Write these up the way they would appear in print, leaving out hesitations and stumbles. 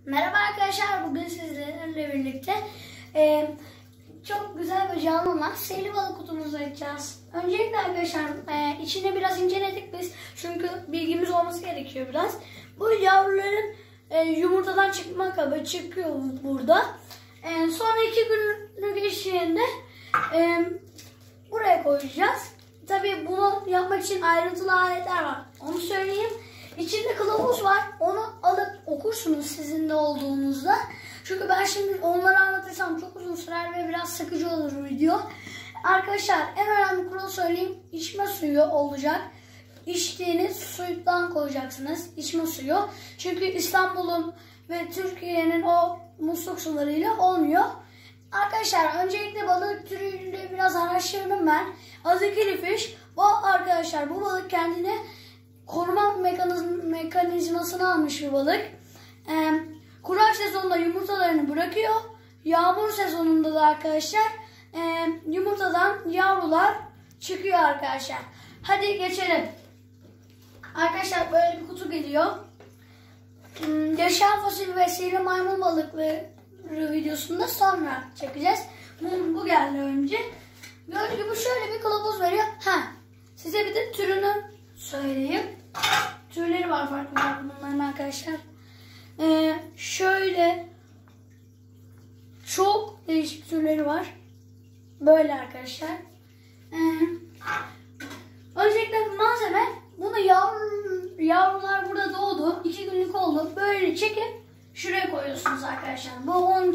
Merhaba arkadaşlar, bugün sizlerle birlikte çok güzel bir canlı olan seyli balık kutumuzu açacağız. Öncelikle arkadaşlar içini biraz inceledik biz, çünkü bilgimiz olması gerekiyor biraz. Bu yavruların yumurtadan çıkma kabı çıkıyor burada. Sonra 2 gün geçtiğinde buraya koyacağız. Tabii bunu yapmak için ayrıntılı aletler var, onu söyleyeyim. İçinde kılavuz var. Onu alıp okursunuz sizin de olduğunuzda. Çünkü ben şimdi onları anlatırsam çok uzun sürer ve biraz sıkıcı olur video. Arkadaşlar en önemli kuralı söyleyeyim. İçme suyu olacak. İçtiğiniz suydan koyacaksınız. İçme suyu. Çünkü İstanbul'un ve Türkiye'nin o musluk sularıyla olmuyor. Arkadaşlar öncelikle balık türüyle biraz araştırdım ben. Azikili fish. Bu arkadaşlar, bu balık kendini koruma mekanizmasını almış bir balık. Kurak sezonunda yumurtalarını bırakıyor. Yağmur sezonunda da arkadaşlar yumurtadan yavrular çıkıyor arkadaşlar. Hadi geçelim. Arkadaşlar böyle bir kutu geliyor. Yaşayan fosil ve sihirli maymun balıkları videosunda sonra çekeceğiz. Bu geldi önce. Gördüğünüz gibi şöyle bir kılavuz veriyor. Size bir de türünü söyleyeyim. Türleri var, farklı bunların arkadaşlar. Şöyle çok değişik türleri var. Böyle arkadaşlar. Öncelikle malzeme, bunu yavrular burada doğdu. 2 günlük oldu. Böyle çekip şuraya koyuyorsunuz arkadaşlar. Bu onun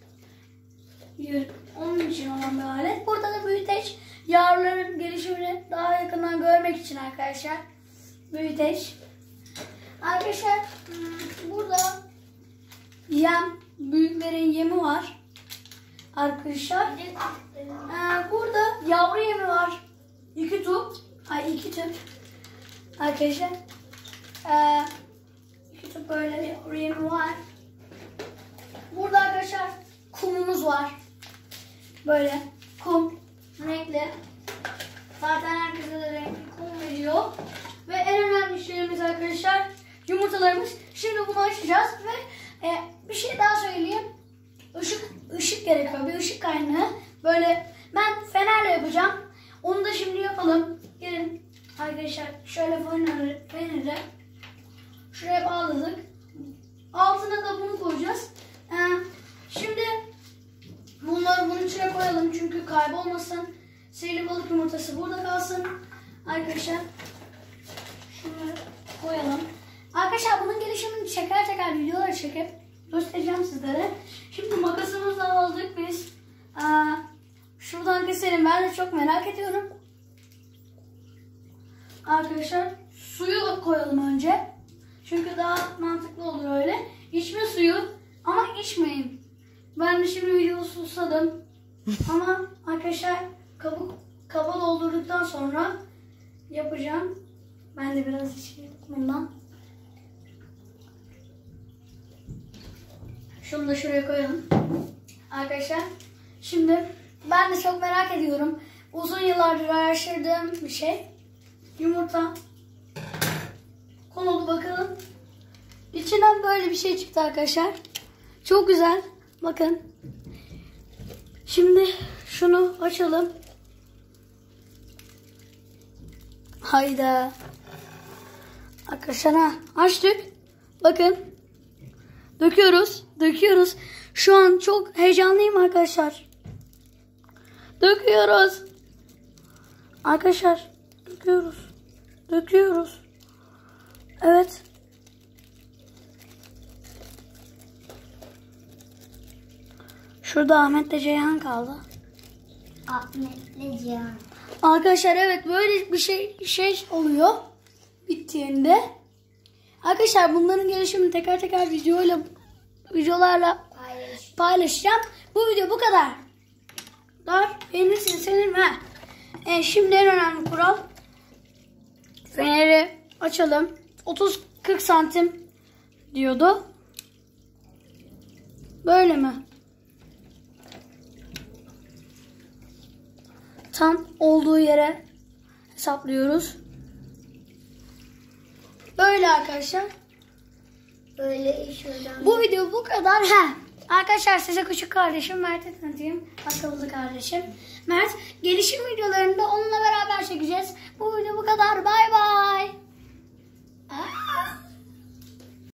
için olan bir alet. Burada da büyüteç, yavruların gelişimini daha yakından görmek için arkadaşlar. Büyüteç. Arkadaşlar burada büyüklerin yemi var. Arkadaşlar burada yavru yemi var. 2 tüp. Arkadaşlar 2 tüp böyle yavru yemi var. Burada arkadaşlar kumumuz var. Böyle kum renkli. Zaten herkese de renkli kum veriyor. Ve en önemli şeyimiz arkadaşlar yumurtalarımız. Şimdi bunu açacağız ve bir şey daha söyleyeyim. Işık gerekiyor. Bir ışık kaynağı. Böyle ben fenerle yapacağım. Onu da şimdi yapalım. Gelin arkadaşlar, şöyle feneri şuraya bağladık. Altına da bunu koyacağız. Şimdi bunları bunun içine koyalım çünkü kaybolmasın. Sihirli balık yumurtası burada kalsın. Arkadaşlar şunları koyalım. Arkadaşlar bunun gelişimini teker videolar çekip göstereceğim sizlere. Şimdi makasımızla aldık biz. Şuradan keselim. Ben de çok merak ediyorum. Arkadaşlar suyu koyalım önce. Çünkü daha mantıklı olur öyle. İçme suyu ama içmeyin. Ben de şimdi videoyu susadım. Ama arkadaşlar kaba doldurduktan sonra yapacağım. Ben de biraz içeyim bundan. Şunu da şuraya koyalım. Arkadaşlar şimdi ben de çok merak ediyorum. Uzun yıllardır araştırdığım bir şey. Yumurta konuldu bakalım. İçinden böyle bir şey çıktı arkadaşlar. Çok güzel. Bakın. Şimdi şunu açalım. Hayda. Arkadaşlar açtık. Bakın. Döküyoruz. Şu an çok heyecanlıyım arkadaşlar. Döküyoruz. Arkadaşlar döküyoruz. Evet. Şurada Ahmet'le Ceyhan kaldı. Ahmet'le Ceyhan. Arkadaşlar evet, böyle bir şey oluyor bittiğinde. Arkadaşlar bunların gelişimini teker videolarla paylaşacağım. Bu video bu kadar. Beğenirsiniz sevinirim. Şimdi en önemli kural. Feneri açalım. 30-40 santim diyordu. Böyle mi? Tam olduğu yere hesaplıyoruz. Böyle arkadaşlar. Böyle şuradan. Bu video bu kadar. Arkadaşlar size küçük kardeşim Mert'i tanıtayım. Akıllı kardeşim. Mert gelişim videolarında onunla beraber çekeceğiz. Bu video bu kadar. Bay bay.